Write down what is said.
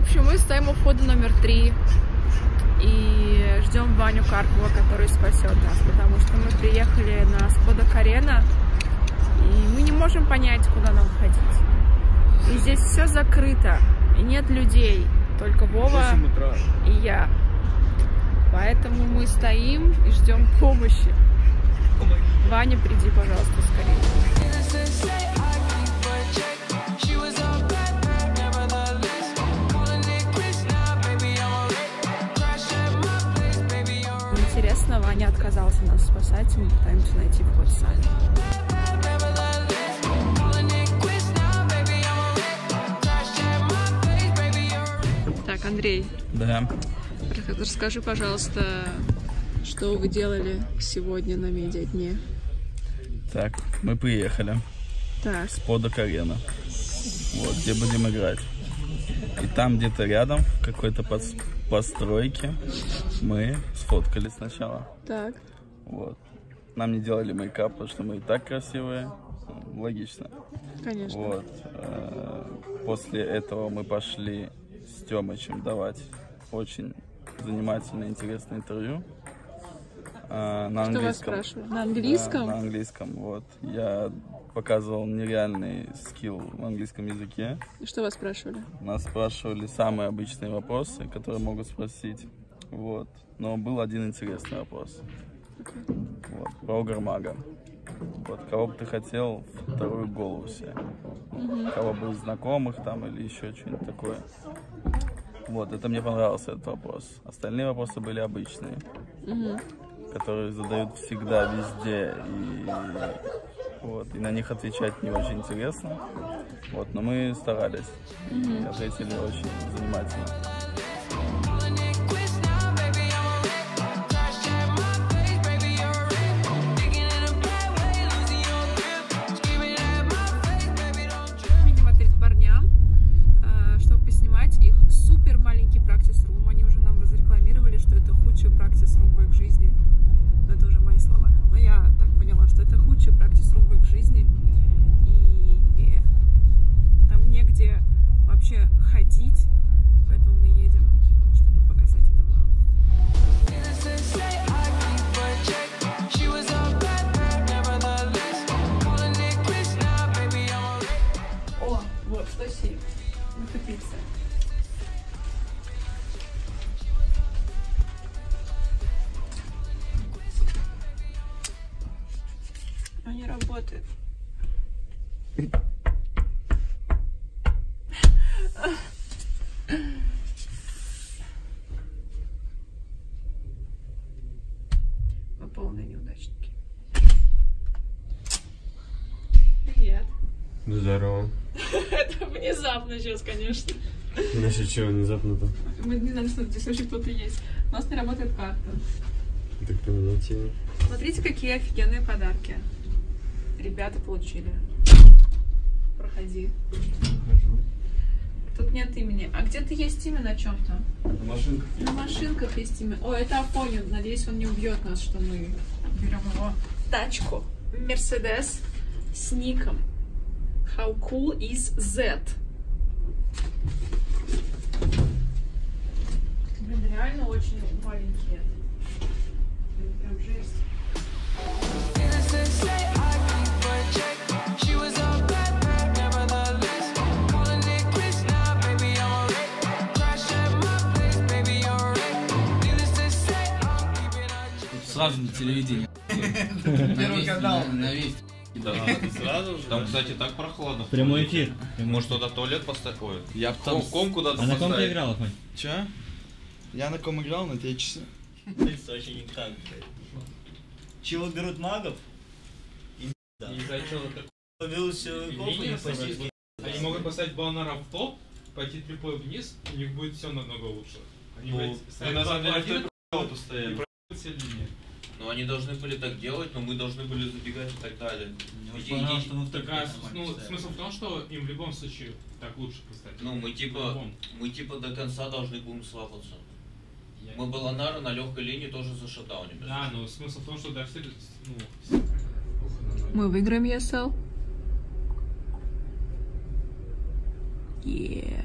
общем, мы стоим у входа номер 3 и ждем Ваню Карпова, который спасет нас, потому что мы приехали на Сподок-Арена, и мы не можем понять, куда нам ходить. И здесь все закрыто, и нет людей, только Вова и я. Поэтому мы стоим и ждем помощи. Ваня, приди, пожалуйста, скорее. Интересно, Ваня отказался нас спасать, и мы пытаемся найти вход сами. Так, Андрей. Да. Расскажи, пожалуйста, что вы делали сегодня на медиадне? Так, мы приехали. Так. Сподок-Арена. Вот, где будем играть. И там где-то рядом, в какой-то постройке, мы сфоткались сначала. Так. Вот. Нам не делали мейкап, потому что мы и так красивые. Логично. Конечно. Вот. После этого мы пошли с Тёмычем давать очень занимательное, интересное интервью. На английском. Что вас спрашивали? На английском? Да, на английском, вот. Я показывал нереальный скилл в английском языке. И что вас спрашивали? Нас спрашивали самые обычные вопросы, которые могут спросить. Вот. Но был один интересный вопрос. Вот. Про Гармага. Вот. Кого бы ты хотел вторую голову себе? Кого бы из знакомых там или еще что-нибудь такое. Вот, это мне понравился этот вопрос. Остальные вопросы были обычные, которые задают всегда, везде, и на них отвечать не очень интересно. Вот, но мы старались, и ответили очень занимательно. Не работает. Мы полные неудачники. Привет. Здорово. Это внезапно сейчас, конечно. Значит, чего внезапно-то? Мы не знали, что здесь вообще кто-то есть. У нас не работает карта. Так поменяйте. Смотрите, какие офигенные подарки ребята получили. Проходи. Прохожу. Тут нет имени. А где-то есть имя на чем-то? На машинках. На машинках есть имя. О, это Афонин. Надеюсь, он не убьет нас, что мы берем его тачку. Мерседес с ником. How cool is that? Блин, реально очень маленькие. Блин, прям жесть. Сразу на телевидении. Первый канал. На весь. Да, сразу же. Там, кстати, так прохладно. Прямой эфир. Может, туда туалет поставить? Ой, Я там... ком куда-то А на ком ты поставить. играл, Афань? Че? Я на ком играл? На Течесе. Вообще никак. Чего берут магов? И да. Из-за чего так? Берут силовиков и не посильнее. Они могут поставить баннеров в топ, пойти трипой вниз, у них будет все намного лучше. Они, на самом деле, кто-то стояли. Сильнее. Ну, они должны были так делать, но мы должны были забегать и так далее. Смысл в том, что им в любом случае так лучше поставить. Ну, мы типа до конца должны будем свапаться. Мы Баланара на легкой линии тоже зашатауним. Да, но смысл в том, что даже Мы выиграем ESL. Yeah.